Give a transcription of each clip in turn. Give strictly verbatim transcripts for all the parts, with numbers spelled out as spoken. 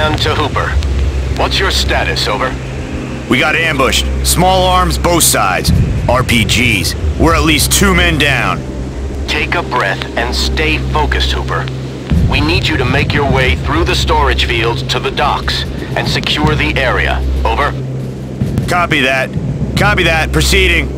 Command to Hooper. What's your status, over? We got ambushed. Small arms both sides. R P Gs. We're at least two men down. Take a breath and stay focused, Hooper. We need you to make your way through the storage fields to the docks and secure the area. Over. Copy that. Copy that. Proceeding.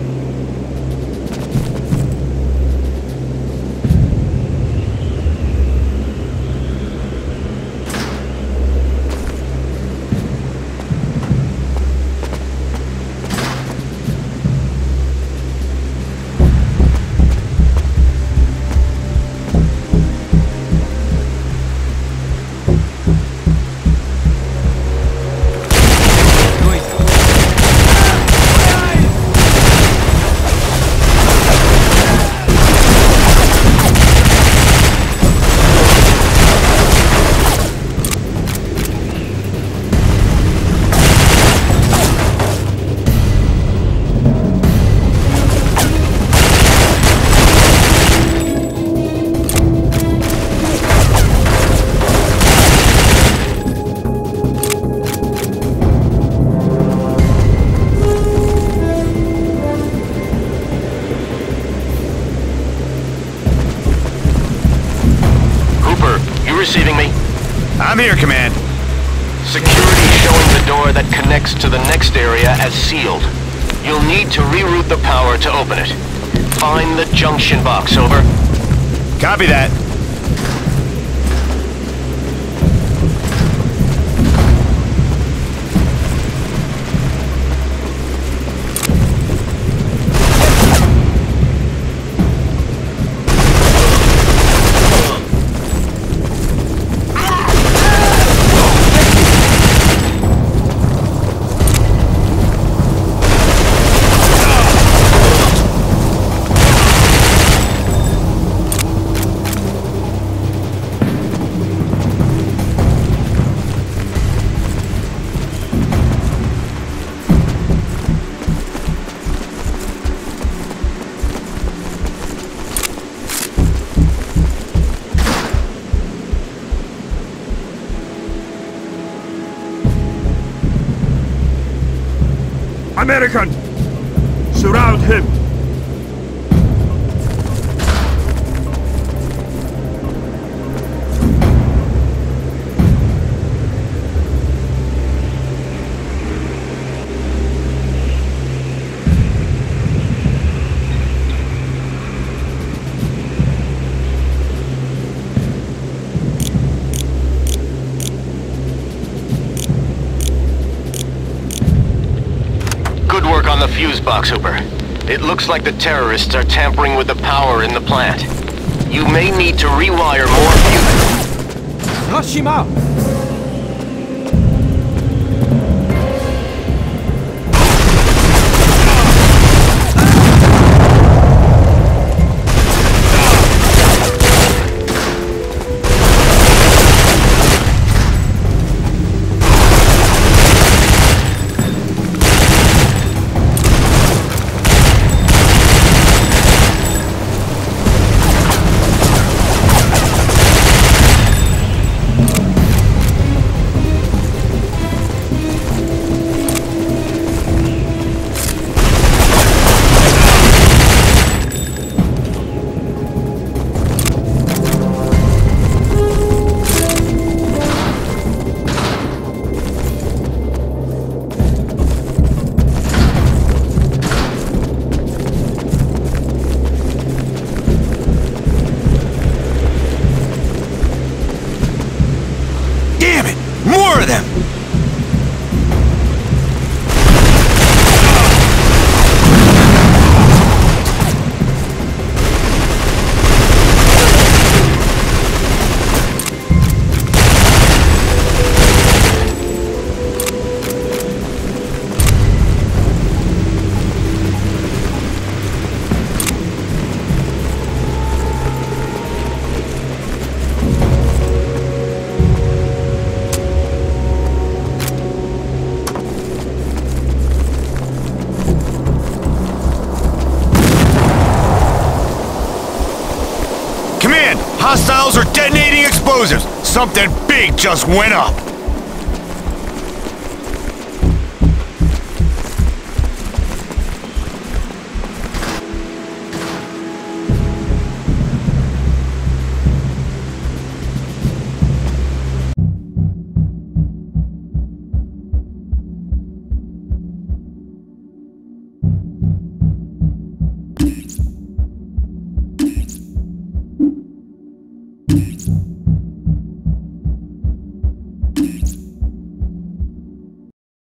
Receiving me? I'm here, Command. Security showing the door that connects to the next area as sealed. You'll need to reroute the power to open it. Find the junction box, over. Copy that. American! Surround him! On the fuse box, Hooper. It looks like the terrorists are tampering with the power in the plant. You may need to rewire more fuses. Flush him out! More of them! Hostiles are detonating explosives! Something big just went up!